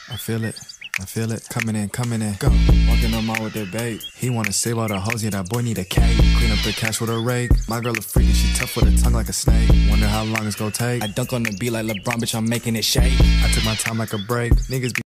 I feel it, coming in, go. Walking on mall with that babe. He wanna save all the hoes, yeah, that boy need a cake. Clean up the cash with a rake. My girl a freak and she tough with a tongue like a snake. Wonder how long it's gon' take. I dunk on the beat like LeBron, bitch, I'm making it shake. I took my time like a break. Niggas be